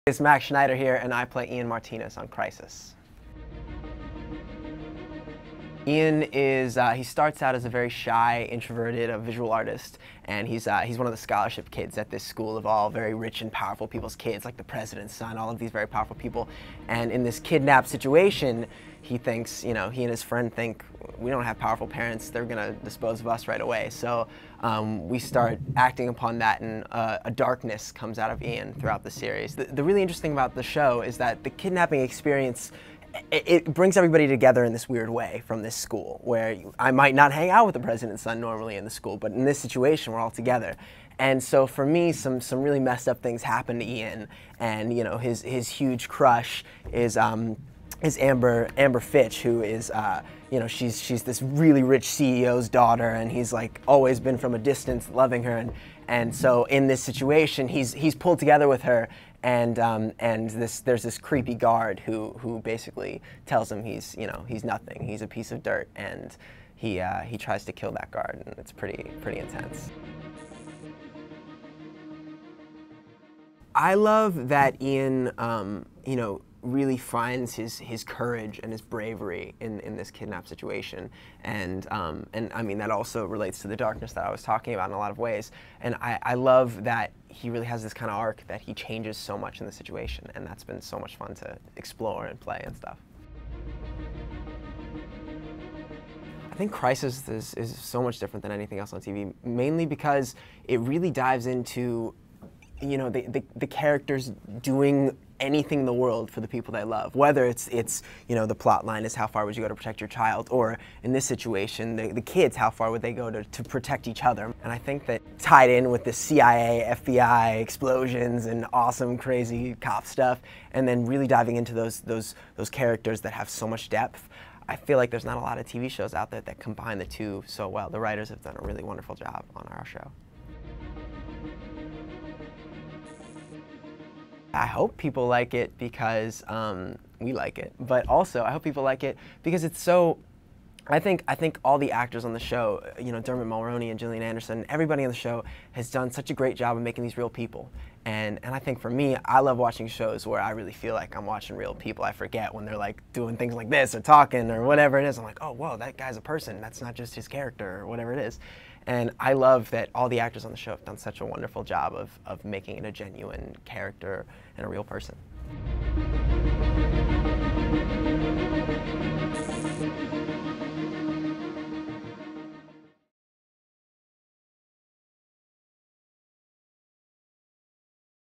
It's Max Schneider here, and I play Ian Martinez on Crisis. Ian is, he starts out as a very shy, introverted, visual artist, and he's one of the scholarship kids at this school of all very rich and powerful people's kids, like the president's son, all of these very powerful people. And in this kidnapped situation, he thinks, you know, he and his friend think, we don't have powerful parents, they're gonna dispose of us right away. So we start acting upon that, and a darkness comes out of Ian throughout the series. The really interesting about the show is that the kidnapping experience, it brings everybody together in this weird way from this school, where I might not hang out with the president's son normally in the school, but in this situation we're all together. And so for me, some really messed up things happen to Ian, and you know, his huge crush is Amber Fitch, who is you know, she's this really rich CEO's daughter, and he's like always been from a distance loving her, and so in this situation he's pulled together with her, and there's this creepy guard who basically tells him he's nothing, he's a piece of dirt, and he tries to kill that guard, and it's pretty intense. I love that Ian you know, really finds his courage and his bravery in this kidnap situation, and I mean that also relates to the darkness that I was talking about in a lot of ways. And I love that he really has this kind of arc that he changes so much in the situation, and that's been so much fun to explore and play and stuff. I think Crisis is so much different than anything else on TV, mainly because it really dives into, you know, the characters doing anything in the world for the people they love. Whether it's you know, the plot line is how far would you go to protect your child, or in this situation, the kids, how far would they go to protect each other. And I think that tied in with the CIA, FBI explosions and awesome, crazy cop stuff, and then really diving into those characters that have so much depth, I feel like there's not a lot of TV shows out there that combine the two so well. The writers have done a really wonderful job on our show. I hope people like it because we like it, but also I hope people like it because it's so, I think all the actors on the show, you know, Dermot Mulroney and Gillian Anderson, everybody on the show has done such a great job of making these real people. And I think for me, I love watching shows where I really feel like I'm watching real people. I forget when they're like doing things like this or talking or whatever it is. I'm like, oh, whoa, that guy's a person. That's not just his character or whatever it is. And I love that all the actors on the show have done such a wonderful job of making it a genuine character and a real person.